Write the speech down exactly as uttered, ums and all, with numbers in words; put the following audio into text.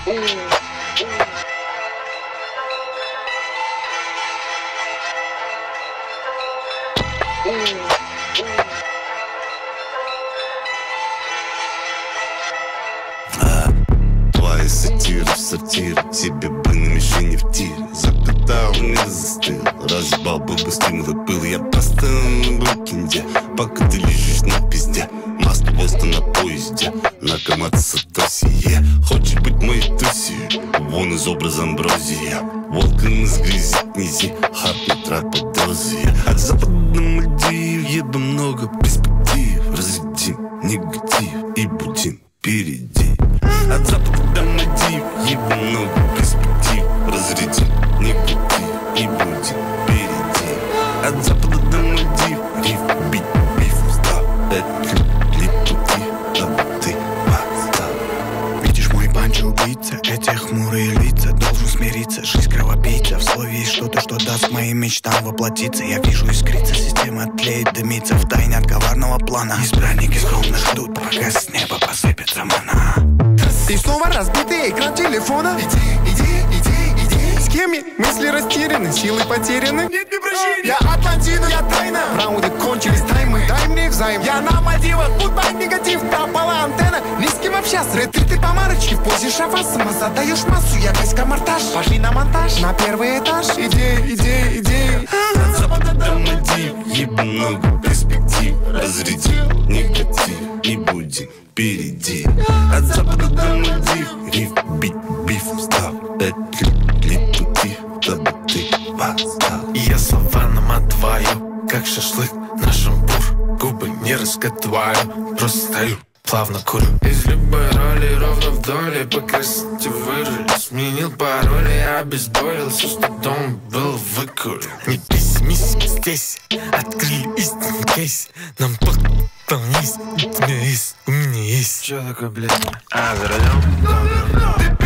Твои сатиры в сортире, тебе бы на мишени в тире. Закатал, не застыл, разъебал бы бы стимулы пыл. Я просто на букинде, пока ты лежишь на пизде. Маска просто на поезде, на коматце Сатосие. Хочешь быть моей тусью, вон из образа амброзия. Волком из грязи князи, хапнет рак под дозой. От запада на Мальдив, еба много перспектив. Разрядим негатив и будем впереди. От запада до Мальдив, еба много перспектив. Разрядим негатив и будем впереди. От запада до Мальдив, риф, бит, биф, став. Это ли пути, дабы ты подстал. Видишь мой панчо убийца, эти хмурые лица. Должен смириться, жизнь кровопийца. В слове есть что-то, что даст моим мечтам воплотиться. Я вижу искриться, система тлеет, дымится в тайне от коварного плана. Избранники скромно ждут, пока с неба посыпется мана. И снова разбитый экран телефона. Иди, иди, иди, иди. С кем я? Мысли растеряны, силы потеряны. Нет мне прощения. Я Атлантида, я тайна. Раунды кончились, таймы, дай мне взаим. Я на Мальдивах, гудбай негатив. Пропала антенна, не с кем общаться. Ретриты по марочке, в позе шавасама. Задаешь массу, я каскомортаж. Пошли на монтаж, на первый этаж. Идея, идея, идея. От запада до Мальдив, еба много перспектив. Разрядил негатив и будем впереди. От запада до Мальдив, риф, бит, биф, став. Это ли пути, дабы ты подстал. И я слова намотваю, как шашлык на шампур. Губы не раскатываю, просто стою, плавно курю. Из любой роли ровно вдоль, по красоте выжили. Сменил пароль, я обезболил все, что дома был, выкурил. Не пессимист здесь, открыли истинный кейс. Нам поклонись, у тебя есть, у меня есть. Че такое, блядь? А, за рулем?